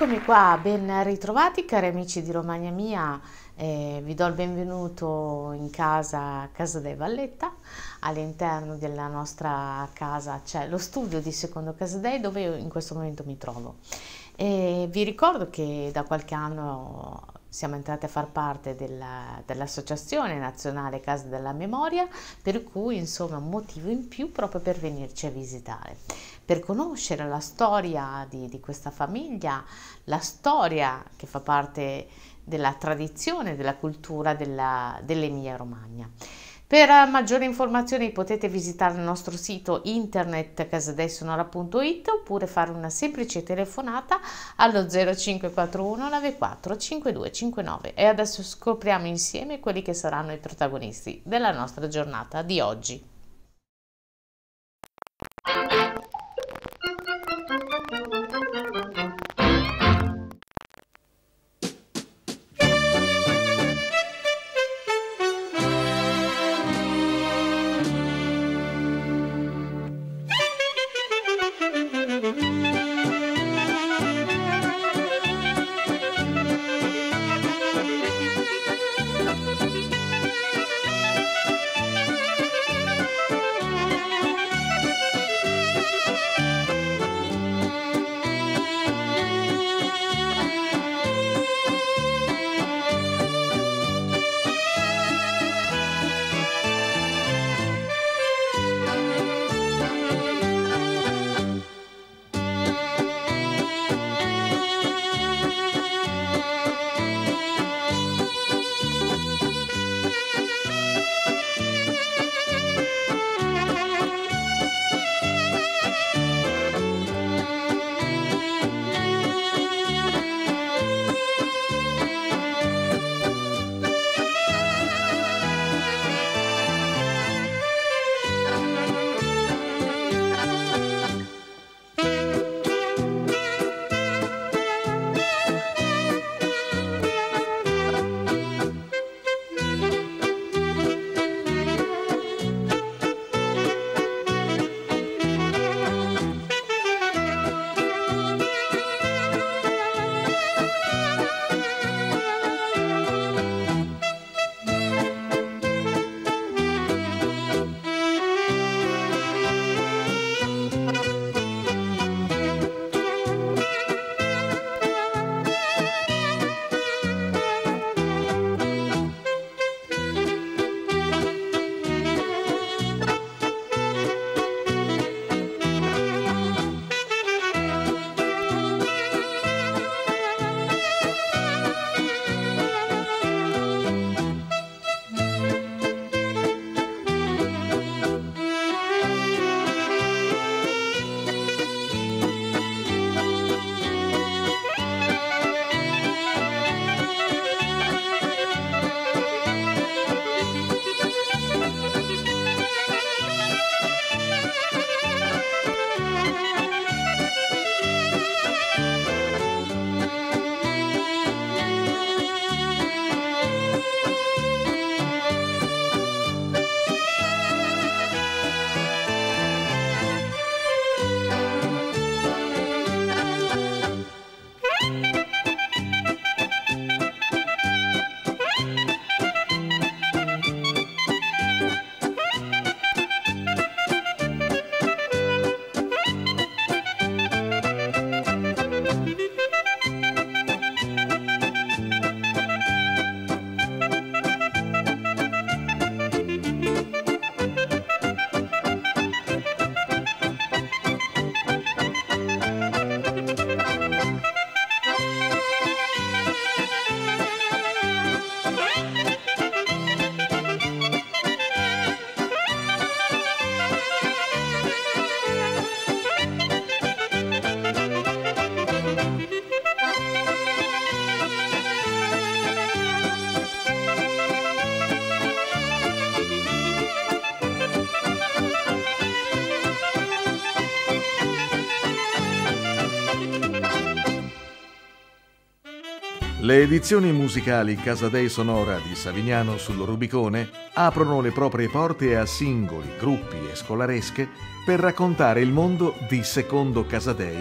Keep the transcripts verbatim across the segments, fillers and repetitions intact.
Eccomi qua, ben ritrovati cari amici di Romagna Mia, eh, vi do il benvenuto in casa, casa dei Valletta. All'interno della nostra casa c'è lo studio di Secondo Casadei dove io in questo momento mi trovo. E vi ricordo che da qualche anno siamo entrati a far parte della, dell'Associazione Nazionale Casa della Memoria, per cui insomma un motivo in più proprio per venirci a visitare, per conoscere la storia di, di questa famiglia, la storia che fa parte della tradizione, della cultura della, dell'Emilia Romagna. Per maggiori informazioni potete visitare il nostro sito internet casadeisonora punto it oppure fare una semplice telefonata allo zero cinque quattro uno nove quattro cinque due cinque nove. E adesso scopriamo insieme quelli che saranno i protagonisti della nostra giornata di oggi. Le edizioni musicali Casadei Sonora di Savignano sul Rubicone aprono le proprie porte a singoli, gruppi e scolaresche per raccontare il mondo di Secondo Casadei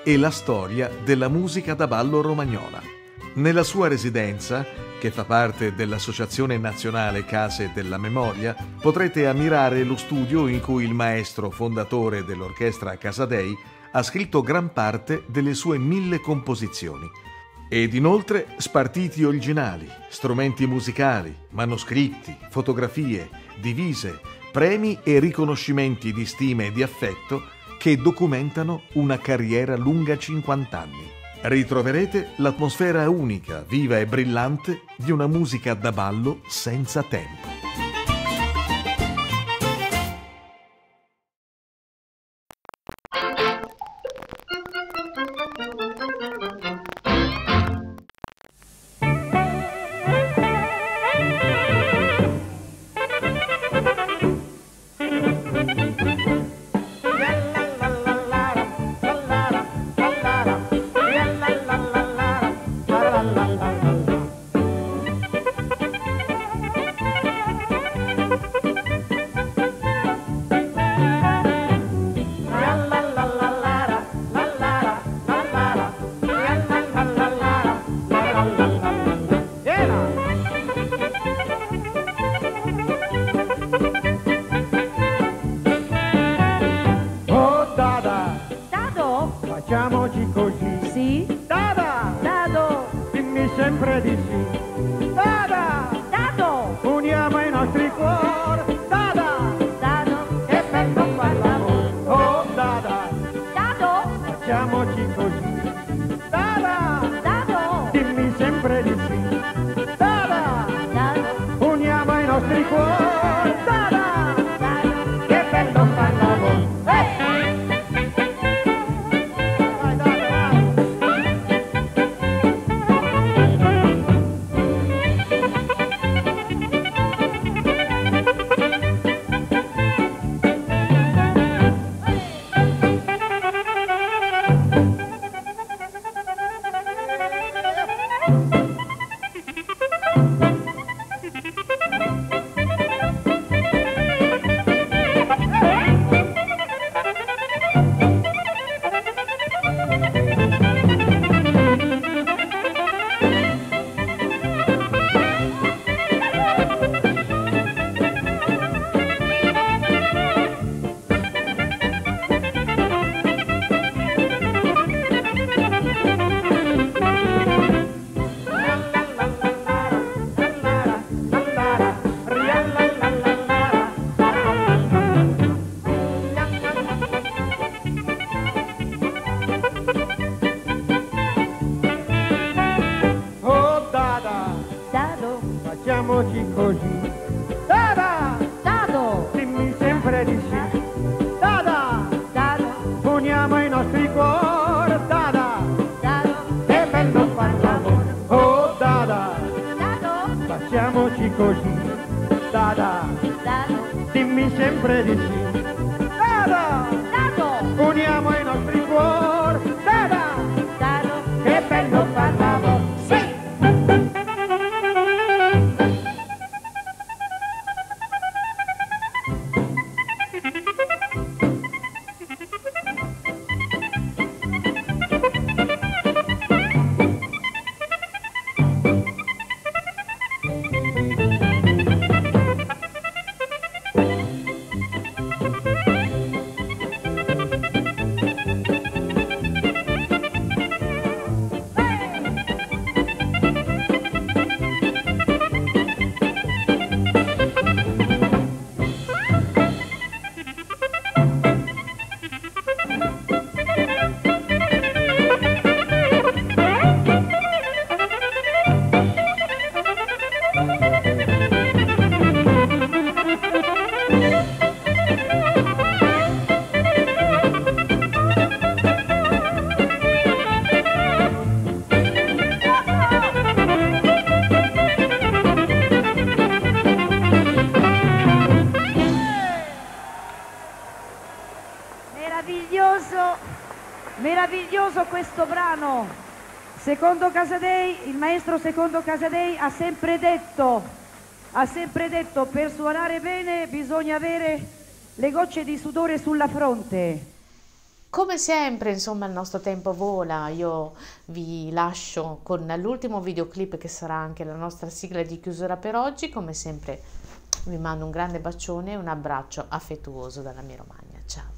e la storia della musica da ballo romagnola. Nella sua residenza, che fa parte dell'Associazione Nazionale Case della Memoria, potrete ammirare lo studio in cui il maestro fondatore dell'orchestra Casadei ha scritto gran parte delle sue mille composizioni. Ed inoltre spartiti originali, strumenti musicali, manoscritti, fotografie, divise, premi e riconoscimenti di stima e di affetto che documentano una carriera lunga cinquanta anni. Ritroverete l'atmosfera unica, viva e brillante di una musica da ballo senza tempo. Facciamoci così. Sì? Dada! Dado! Dimmi sempre di sì. Dada! Dado! Uniamo i nostri cuori. Dada! Dado! Che bello far l'amore. Oh, Dada! Dado! Facciamoci così. Dada! Dado! Dimmi sempre di sì. Dada! Dado! Uniamo i nostri cuori. Dada! Dado! Che bello far l'amore. Hey! Facciamoci così. Dada! Dado! Dimmi sempre di sì. Dada! Dado! Uniamo i nostri cuori. Dada! Dado! Che bello far l'amore. Oh, Dada! Dado! Facciamoci così. Dada! Dado! Dimmi sempre di sì. Dada! Dado! Uniamo i nostri cuori. Dada! Dado! Che bello far l'amore. Sì! Meraviglioso, meraviglioso questo brano. Secondo Casadei, il maestro Secondo Casadei ha sempre detto, ha sempre detto, per suonare bene bisogna avere le gocce di sudore sulla fronte. Come sempre, insomma, il nostro tempo vola, io vi lascio con l'ultimo videoclip che sarà anche la nostra sigla di chiusura per oggi. Come sempre vi mando un grande bacione e un abbraccio affettuoso dalla mia Romagna. Ciao!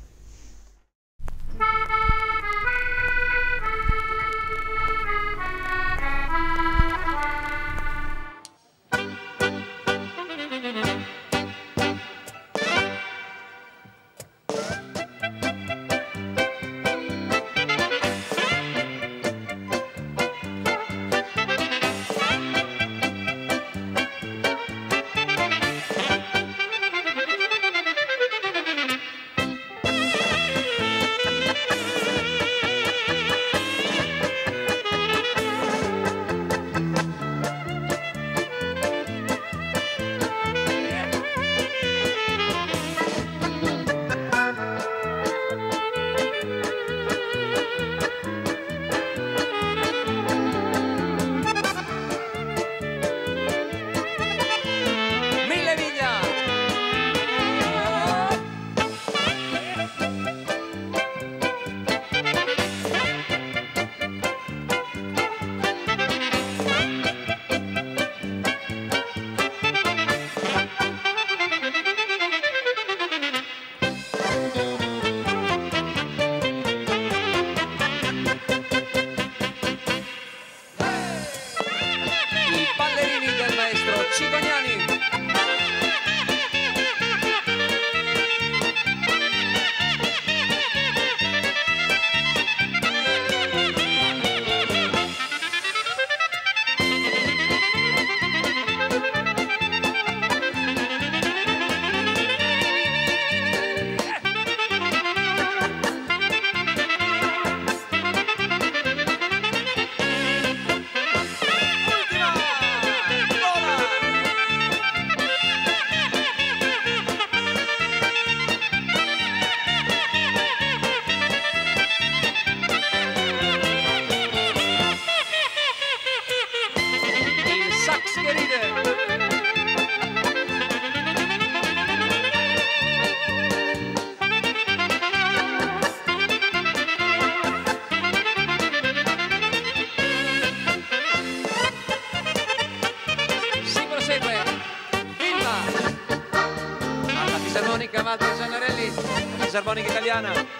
Fisarmonica Italiana.